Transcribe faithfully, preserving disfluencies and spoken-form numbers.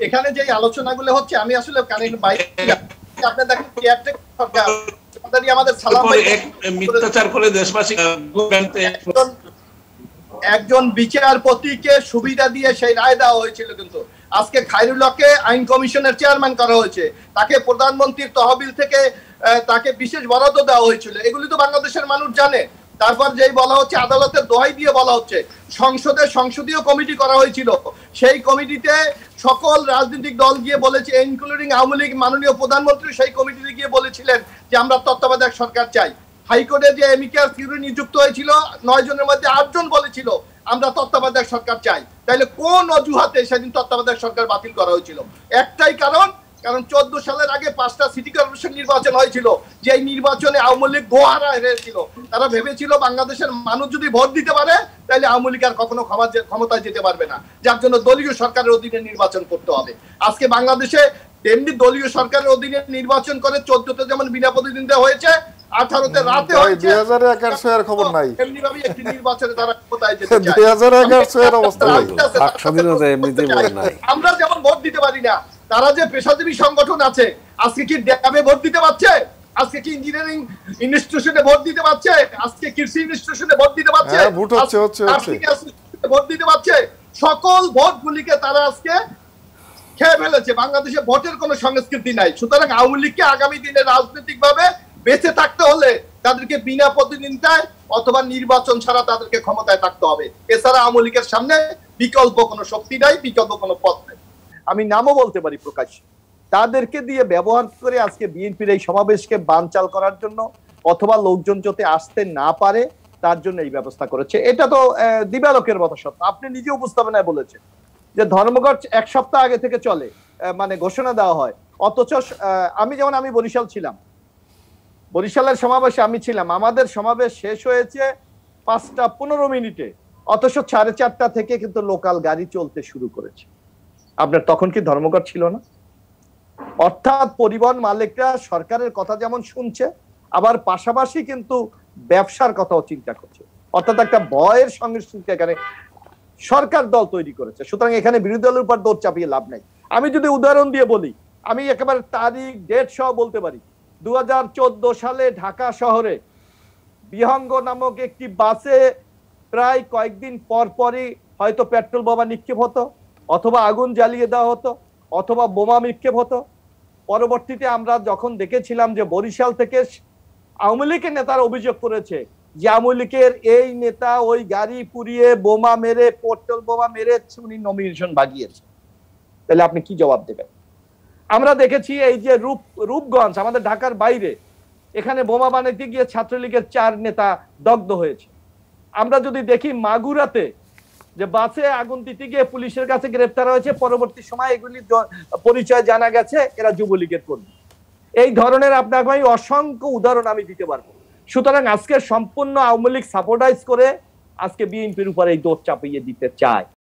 এখানে যে আলোচনাগুলো হচ্ছে আমি আসলে কানেক্ট বাইরে আপনি দেখেন কেয়ারটেকার সরকার আমাদের সালাম ভাই মিথ্যাচার করে দেশবাসী একজন বিচারপতিকে সুবিধা দিয়ে সেই রায় দেওয়া হয়েছিল, কিন্তু আজকে খায়রুল্লাহকে আইন কমিশনের চেয়ারম্যান করা হয়েছে, তাকে প্রধানমন্ত্রীর তহবিল থেকে তাকে বিশেষ বরাদ্দ দেওয়া হয়েছিল, এগুলি তো বাংলাদেশের মানুষ জানে। তারপর যেই বলা হচ্ছে আদালতের দোহাই দিয়ে বলা হচ্ছে সংসদে সংসদীয় কমিটি করা হয়েছিল, সেই কমিটিতে সকল রাজনৈতিক দল গিয়ে বলেছে ইনক্লুডিং আওয়ামী লীগ, মাননীয় প্রধানমন্ত্রী সেই কমিটিতে গিয়ে বলেছিলেন যে আমরা তত্ত্বাবধায়ক সরকার চাই। হাইকোর্টে যে এমিকাস কিউরি নিযুক্ত হয়েছিল নয় জনের মধ্যে আটজন বলেছিল আমরা তত্ত্বাবধায়ক সরকার চাই। তাহলে কোন অজুহাতে সেদিন তত্ত্বাবধায়ক সরকার বাতিল করা হয়েছিল? একটাই কারণ, কারণ চোদ্দ সালের আগে পাঁচটা সিটি কর্পোরেশন নির্বাচন হয়েছিল, যে এই নির্বাচনে আওয়ামী লীগ গোহারা হয়েছিল। তারা ভেবেছিল বাংলাদেশের মানুষ যদি ভোট দিতে পারে তাহলে আওয়ামী লীগ আর কখনো ক্ষমতায় যেতে পারবে না, যার জন্য দলীয় সরকারের অধীনে নির্বাচন করতে হবে। আজকে বাংলাদেশে তেমনি দলীয় সরকারের অধীনে নির্বাচন করে চোদ্দতে যেমন বিনা প্রতিদ্বন্দ্বিতা হয়েছে, আঠারোতে রাতে হয়েছে, দুই হাজার এগারো এর খবর নাই। এমনি ভাবে একটি নির্বাচনে তারা ক্ষমতায় যেতে চায়। দুই হাজার এগারো এর অবস্থা নাই। আমরা যেমন ভোট দিতে পারি না, তারা যে পেশাজীবী সংগঠন আছে আজকে কি ড্যাবে ভোট দিতে পারছে? আজকে কি ইঞ্জিনিয়ারিং ইনস্টিটিউশনে ভোট দিতে পারছে? আজকে কৃষি ইনস্টিটিউশনে ভোট দিতে পারছে? ভোট হচ্ছে হচ্ছে হচ্ছে ভোট দিতে পারছে? সকল ভোটগুলিকে তারা আজকে খেয়ে ফেলেছে। বাংলাদেশে ভোটের কোনো সংস্কৃতি নাই। সুতরাং আওয়ামী লীগকে আগামী দিনে রাজনৈতিকভাবে বেঁচে থাকতে হলে তাদেরকে বিনা প্রতিদ্বন্দ্বিতায় অথবা নির্বাচন ছাড়া তাদেরকে ক্ষমতায় থাকতে হবে। এছাড়া আওয়ামী লীগের সামনে বিকল্প কোনো শক্তি নাই, বিকল্প কোনো পথ নেই। আমি নামও বলতে পারি প্রকাশ্যে। তাদেরকে দিয়ে ব্যবহার করে আজকে বিএনপির এই সমাবেশকে বানচাল করার জন্য অথবা লোকজন যাতে আসতে না পারে তার জন্য এই ব্যবস্থা করেছে। এটা তো দিবালোকের মতো সত্য। আপনি নিজে উপস্থাপনায় বলেছেন যে ধর্মঘট এক সপ্তাহ আগে থেকে চলে, মানে ঘোষণা দেওয়া হয়, অথচ আমি যেমন আমি বরিশাল ছিলাম, বরিশালের সমাবেশে আমি ছিলাম, আমাদের সমাবেশ শেষ হয়েছে পাঁচটা পনেরো মিনিটে, অথচ সাড়ে চারটা থেকে কিন্তু লোকাল গাড়ি চলতে শুরু করেছে। আপনার তখন কি ধর্মঘট ছিল না? অর্থাৎ পরিবহন মালিকরা সরকারের কথা যেমন শুনছে, আবার পাশাপাশি কিন্তু ব্যবসার কথাও চিন্তা করছে। অর্থাৎ একটা ভয়ের সংস্কৃতি এখানে সরকার দল তৈরি করেছে। সুতরাং এখানে বিরোধী দলের উপর দৌড় চাপিয়ে লাভ নাই। আমি যদি উদাহরণ দিয়ে বলি, আমি একেবারে তারিখ ডেট সহ বলতে পারি। দু হাজার চোদ্দ সালে ঢাকা শহরে বিহঙ্গ নামক একটি বাসে প্রায় কয়েকদিন পর পরই হয়তো পেট্রোল বোমা নিক্ষেপ হতো, অথবা আগুন জ্বালিয়ে দেওয়া হতো, অথবা বোমা নিক্ষেপ হতো। পরবর্তীতে আমরা যখন দেখেছিলাম যে বরিশাল থেকে আওয়ামী লীগের নেতারা অভিযোগ করেছে যে আওয়ামী লীগের এই নেতা ওই গাড়ি পুড়িয়ে বোমা মেরে পেট্রোল বোমা মেরে উনি নমিনেশন ভাগিয়েছে, তাহলে আপনি কি জবাব দেবেন? আমরা দেখেছি এই যে রূপ রূপগঞ্জ আমাদের ঢাকার বাইরে, এখানে বোমা বানাইতে গিয়ে ছাত্রলীগের চার নেতা দগ্ধ হয়েছে। আমরা যদি দেখি মাগুরাতে যে বাসে আগুন দিতে গিয়ে পুলিশের কাছে গ্রেফতার হয়েছে, পরবর্তী সময় এগুলির পরিচয় জানা গেছে এরা যুবলীগের কর্মী। এই ধরনের আপনাকে আমি অসংখ্য উদাহরণ আমি দিতে পারবো। সুতরাং আজকে সম্পূর্ণ আওয়ামী লীগ সাপোর্টাইজ করে আজকে বিএনপির উপর এই দৌড় চাপিয়ে দিতে চায়।